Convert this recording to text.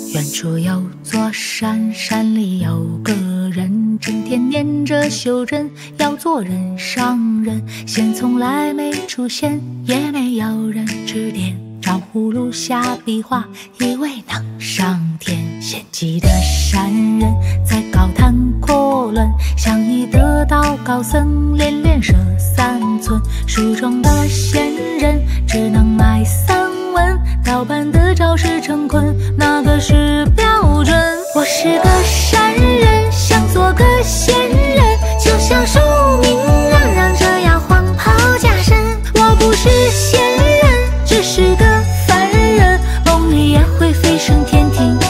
远处有座山，山里有个人，整天念着修真，要做人上人。仙从来没出现，也没有人指点，照葫芦下笔画，以为能上天。献祭的山人在高谈阔论，想以得道高僧，连连射3寸。书中的仙人只能卖散文，盗版的招式成坤，哪个是标准？我是个山人，想做个仙人，就像树鸣嚷嚷着要黄袍加身。我不是仙人，只是个凡人，梦里也会飞升天庭。